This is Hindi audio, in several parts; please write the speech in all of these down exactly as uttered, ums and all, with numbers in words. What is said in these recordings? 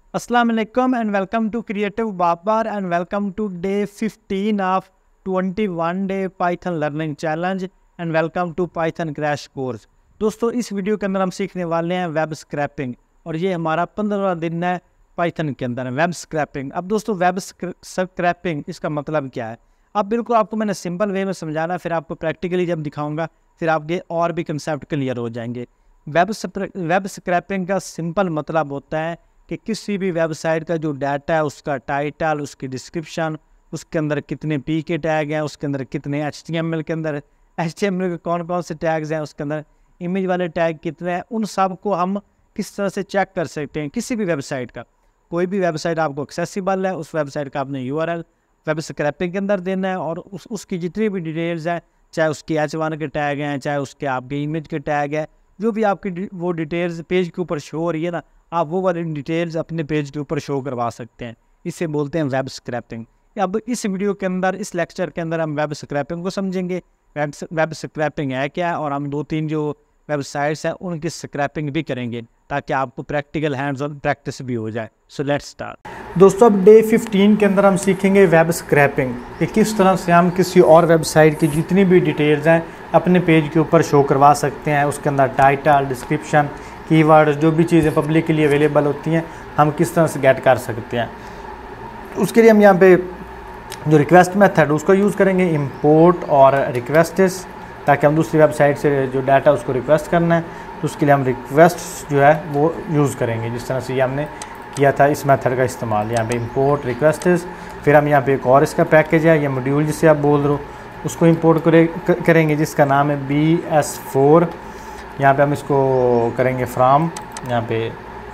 Assalamu alaikum and welcome to Creative Babar and welcome to day fifteen of twenty-one day Python Learning Challenge and welcome to Python Crash Course। दोस्तों इस वीडियो के अंदर हम सीखने वाले हैं वेब स्क्रैपिंग और ये हमारा पंद्रहवां दिन है पाइथन के अंदर वेब स्क्रैपिंग। अब दोस्तों वेब स्क्रैपिंग इसका मतलब क्या है, अब बिल्कुल आपको मैंने सिंपल वे में समझाना, फिर आपको प्रैक्टिकली जब दिखाऊंगा फिर आपके और भी कंसेप्ट क्लियर हो जाएंगे। वेब वेब स्क्रैपिंग का सिंपल मतलब होता है कि किसी भी वेबसाइट का जो डाटा है उसका टाइटल, उसकी डिस्क्रिप्शन, उसके अंदर कितने पी के टैग हैं, उसके अंदर कितने एच टी एम एल के अंदर एच टी एम एल के कौन कौन से टैग्स हैं, उसके अंदर इमेज वाले टैग कितने हैं, उन सब को हम किस तरह से चेक कर सकते हैं। किसी भी वेबसाइट का, कोई भी वेबसाइट आपको एक्सेसिबल है, उस वेबसाइट का आपने U R L web scraping के अंदर देना है और उस उसकी जितनी भी डिटेल्स हैं, चाहे उसकी एच वन के टैग हैं, चाहे उसके आपके इमेज के टैग हैं, जो भी आपकी वो डिटेल्स पेज के ऊपर शो हो रही है ना, आप वो वाली डिटेल्स अपने पेज के ऊपर शो करवा सकते हैं। इसे बोलते हैं वेब स्क्रैपिंग। अब इस वीडियो के अंदर, इस लेक्चर के अंदर हम वेब स्क्रैपिंग को समझेंगे, वेब वेब स्क्रैपिंग है क्या, और हम दो तीन जो वेबसाइट्स हैं उनकी स्क्रैपिंग भी करेंगे ताकि आपको प्रैक्टिकल हैंड्स ऑन प्रैक्टिस भी हो जाए। So let's start. दोस्तों अब डे फिफ्टीन के अंदर हम सीखेंगे वेब स्क्रैपिंग कि किस तरह से हम किसी और वेबसाइट की जितनी भी डिटेल्स हैं अपने पेज के ऊपर शो करवा सकते हैं। उसके अंदर टाइटल, डिस्क्रिप्शन, कीवर्ड्स, जो भी चीज़ें पब्लिकली अवेलेबल होती हैं हम किस तरह से गेट कर सकते हैं। उसके लिए हम यहाँ पे जो रिक्वेस्ट मेथड उसको यूज़ करेंगे, इंपोर्ट और रिक्वेस्ट्स, ताकि हम दूसरी वेबसाइट से जो डाटा उसको रिक्वेस्ट करना है तो उसके लिए हम रिक्वेस्ट जो है वो यूज़ करेंगे। जिस तरह से ये हमने किया था इस मेथड का इस्तेमाल, यहाँ पे इंपोर्ट रिक्वेस्ट्स, फिर हम यहाँ पे एक और इसका पैकेज है, ये मॉड्यूल जिसे आप बोल रहे हो उसको इंपोर्ट करे करेंगे जिसका नाम है बी एस फोर। यहाँ पे हम इसको करेंगे फ्राम, यहाँ पे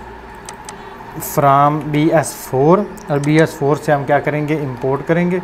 फ्राम बी एस फोर, और बी एस फोर से हम क्या करेंगे, इंपोर्ट करेंगे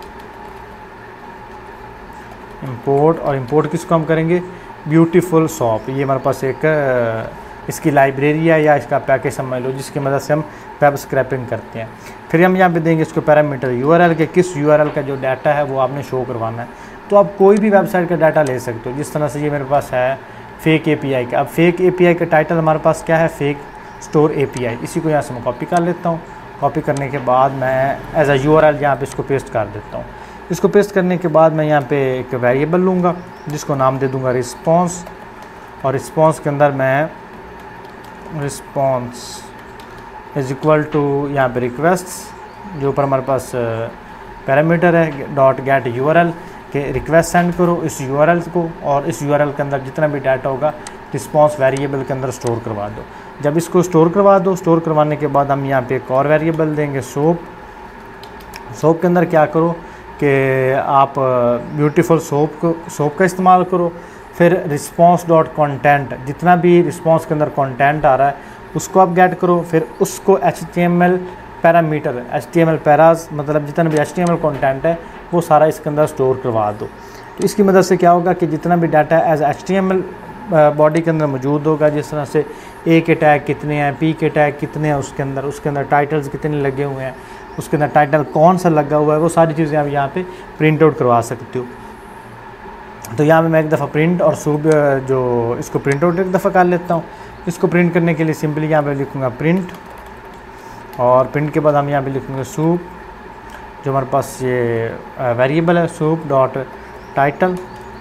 इंपोर्ट और इंपोर्ट किसको हम करेंगे, ब्यूटीफुल शॉप। ये हमारे पास एक इसकी लाइब्रेरी है या इसका पैकेज समझ लो जिसकी मदद से हम वेब स्क्रैपिंग करते हैं। फिर हम यहाँ पे देंगे इसको पैरामीटर यूआरएल के, किस यूआरएल का जो डाटा है वो आपने शो करवाना है। तो आप कोई भी वेबसाइट का डाटा ले सकते हो। जिस तरह से ये मेरे पास है फेक एपीआई का। अब फेक एपीआई का टाइटल हमारे पास क्या है, फेक स्टोर एपीआई। इसी को यहाँ से मैं कॉपी कर लेता हूँ। कॉपी करने के बाद मैं एज अ यूआरएल यहाँ पे इसको पेस्ट कर देता हूँ। इसको पेस्ट करने के बाद मैं यहाँ पे एक वेरिएबल लूँगा जिसको नाम दे दूँगा रिस्पॉन्स, और रिस्पॉन्स के अंदर मैं रिस्पॉन्स इज इक्वल टू यहाँ पे रिक्वेस्ट जो ऊपर हमारे पास पैरामीटर है डॉट गेट यूआरएल के रिक्वेस्ट सेंड करो इस यूआरएल को, और इस यूआरएल के अंदर जितना भी डाटा होगा रिस्पॉन्स वेरिएबल के अंदर स्टोर करवा दो। जब इसको स्टोर करवा दो, स्टोर करवाने के बाद हम यहाँ पे एक और वेरिएबल देंगे सोप। सोप के अंदर क्या करो कि आप ब्यूटीफुल सोप को सोप का इस्तेमाल करो। फिर रिस्पॉन्स डॉट कॉन्टेंट, जितना भी रिस्पॉन्स के अंदर कॉन्टेंट आ रहा है उसको आप गेट करो। फिर उसको H T M L parameter, H T M L parser मतलब जितना भी H T M L content है वो सारा इसके अंदर स्टोर करवा दो। तो इसकी मदद से क्या होगा कि जितना भी data as H T M L body के अंदर मौजूद होगा, जिस तरह से ए के टैग कितने हैं, पी के टैग कितने हैं, उसके अंदर उसके अंदर टाइटल्स कितने लगे हुए हैं, उसके अंदर टाइटल कौन सा लगा हुआ है, वो सारी चीज़ें आप यहाँ पे प्रिंट आउट करवा सकते हो। तो यहाँ पे मैं एक दफ़ा प्रिंट और सूब जो इसको प्रिंट आउट एक दफ़ा कर लेता हूँ। इसको प्रिंट करने के लिए सिंपली यहाँ पे लिखूँगा प्रिंट, और प्रिंट के बाद हम यहाँ पे लिखूँगे सूब, जो हमारे पास ये वेरिएबल है सूब डॉट टाइटल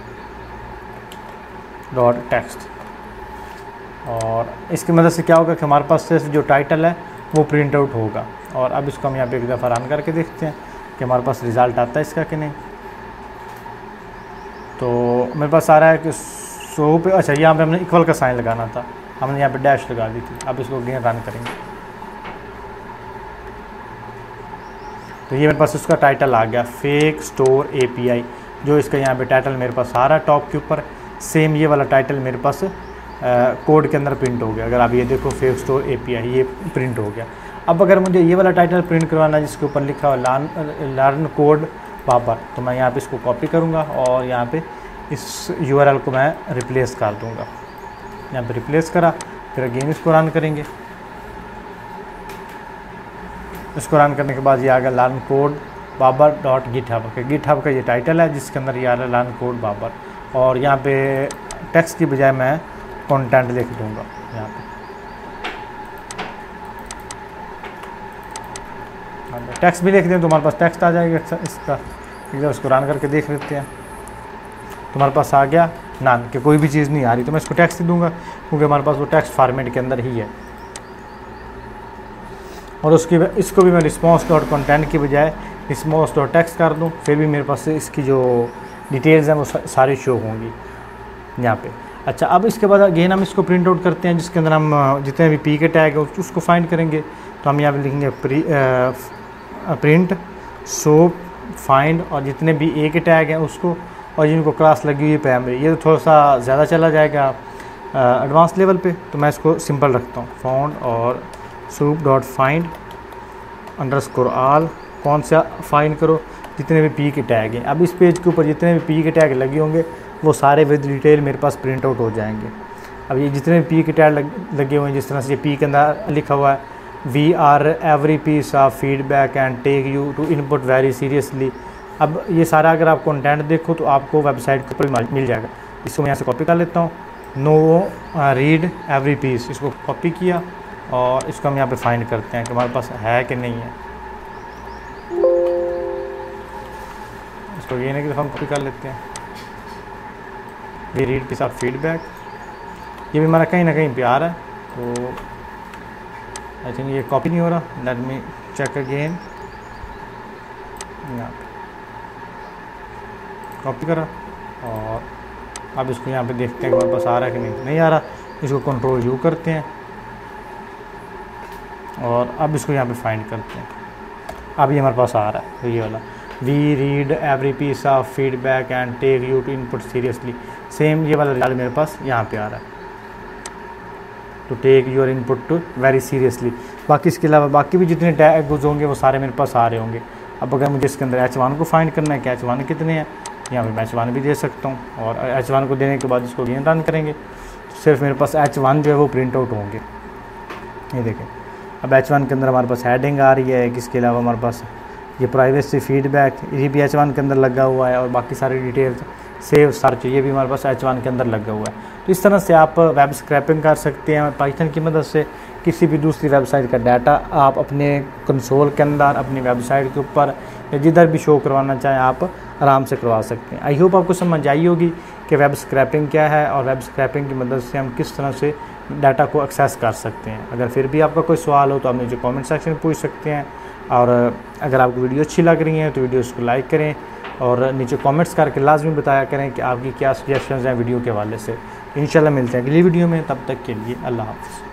डॉट टेक्स्ट। और इसकी मदद से क्या होगा कि हमारे पास सिर्फ जो टाइटल है वो प्रिंट आउट होगा। और अब इसको हम यहाँ पे एक दफ़ा रन करके देखते हैं कि हमारे पास रिज़ल्ट आता है इसका कि नहीं। तो मेरे पास आ रहा है कि सो पे, अच्छा यहाँ पे हमने इक्वल का साइन लगाना था, हमने यहाँ पे डैश लगा दी थी। अब इसको अगेन रन करेंगे तो ये मेरे पास उसका टाइटल आ गया फेक स्टोर एपीआई। जो इसका यहाँ पे टाइटल मेरे पास आ रहा है टॉप के ऊपर, सेम ये वाला टाइटल मेरे पास कोड के अंदर प्रिंट हो गया। अगर आप ये देखो फेक स्टोर एपीआई ये प्रिंट हो गया। अब अगर मुझे ये वाला टाइटल प्रिंट करवाना है जिसके ऊपर लिखा हुआ लर्न लर्न कोड बाबर, तो मैं यहाँ पे इसको कॉपी करूँगा और यहाँ पे इस यूआरएल को मैं रिप्लेस कर दूँगा। यहाँ पे रिप्लेस करा, फिर अगेन इसको रन करेंगे। इसको रन करने के बाद ये आ गया learn code Babar dot GitHub के। गिट हब का ये टाइटल है जिसके अंदर ये आ रहा है लर्न कोड बाबर, और यहाँ पे टेक्स्ट की बजाय मैं कंटेंट लिख दूँगा यहाँ पे। टेक्स्ट भी लिख दें तो हमारे पास टेक्स्ट आ जाएगा इसका। एकदम इसको रन करके देख लेते हैं, तुम्हारे पास आ गया नन कि कोई भी चीज़ नहीं आ रही, तो मैं इसको टेक्स्ट ही दूंगा क्योंकि हमारे पास वो टेक्स्ट फॉर्मेट के अंदर ही है। और उसकी इसको भी मैं रिस्पॉन्स डॉट कंटेंट की बजाय रिस्पॉन्स डॉट टेक्स्ट कर दूं, फिर भी मेरे पास इसकी जो डिटेल्स हैं वो सारी शो होंगी यहाँ पे। अच्छा, अब इसके बाद अगेन हम इसको प्रिंट आउट करते हैं, जिसके अंदर हम जितने भी पी के टैग है उसको फाइंड करेंगे। तो हम यहाँ पे लिखेंगे प्री प्रिंट सोप फाइंड और जितने भी ए के टैग हैं उसको, और जिनको क्लास लगी हुई है प्राइमरी, ये तो थोड़ा सा ज़्यादा चला जाएगा एडवांस लेवल पे, तो मैं इसको सिंपल रखता हूँ फाउंड और soup dot find underscore all. कौन सा फाइंड करो, जितने भी पी के टैग हैं। अब इस पेज के ऊपर जितने भी पी के टैग लगे होंगे वो सारे विद डिटेल मेरे पास प्रिंट आउट हो जाएंगे। अब ये जितने भी पी के टैग लग, लगे हुए हैं, जिस तरह से ये पी के अंदर लिखा हुआ है we are every piece of feedback and take you to input very seriously. अब ये सारा अगर आप कंटेंट देखो तो आपको वेबसाइट के ऊपर मिल जाएगा। इसको मैं यहाँ से कॉपी कर लेता हूँ, नो रीड एवरी पीस, इसको कॉपी किया और इसको हम यहाँ पे फाइंड करते हैं कि हमारे पास है कि नहीं है। इसको ये नहीं कि हम कॉपी कर लेते हैं, we read piece of feedback, ये भी हमारा कहीं ना कहीं पे आ रहा है, तो आई थिंक ये कॉपी नहीं हो रहा। Let me check again, copy करा और अब इसको यहाँ पे देखते हैं कि हमारे पास आ रहा है कि नहीं, नहीं आ रहा। इसको कंट्रोल यू करते हैं और अब इसको यहाँ पे फाइंड करते हैं। अब ये हमारे पास आ रहा है, तो ये वाला we read every piece of feedback and take you to input seriously, same ये वाला रिजल्ट मेरे पास यहाँ पे आ रहा है, to take your input to very seriously. बाकी इसके अलावा बाकी भी जितने टैग्स होंगे वो सारे मेरे पास आ रहे होंगे। अब अगर मुझे इसके अंदर एच वन को फाइंड करना है कि एच वन कितने हैं, यहाँ पे मैं एच वन भी दे सकता हूँ, और एच वन को देने के बाद इसको गेन रन करेंगे तो सिर्फ मेरे पास एच वन जो है वो प्रिंट आउट होंगे। ये देखें, अब एच वन के अंदर हमारे पास हेडिंग आ रही है, इसके अलावा हमारे पास ये प्राइवेसी फीडबैक ये भी एच वन के अंदर लगा हुआ है, और बाकी सारी डिटेल्स सेव सर्च ये भी हमारे पास एच वन के अंदर लगा हुआ है। तो इस तरह से आप वेब स्क्रैपिंग कर सकते हैं पाइथन की मदद से। किसी भी दूसरी वेबसाइट का डाटा आप अपने कंसोल के अंदर, अपनी वेबसाइट के ऊपर या जिधर भी शो करवाना चाहें आप आराम से करवा सकते हैं। आई होप आपको समझ आई होगी कि वेब स्क्रैपिंग क्या है और वेब स्क्रैपिंग की मदद से हम किस तरह से डाटा को एक्सेस कर सकते हैं। अगर फिर भी आपका कोई सवाल हो तो आप मुझे कमेंट सेक्शन में पूछ सकते हैं, और अगर आपको वीडियो अच्छी लग रही है तो वीडियोस को लाइक करें और नीचे कमेंट्स करके लाजमी बताया करें कि आपकी क्या सजेशंस हैं वीडियो के हवाले से। इंशाल्लाह मिलते हैं अगली वीडियो में, तब तक के लिए अल्लाह हाफ़िज़।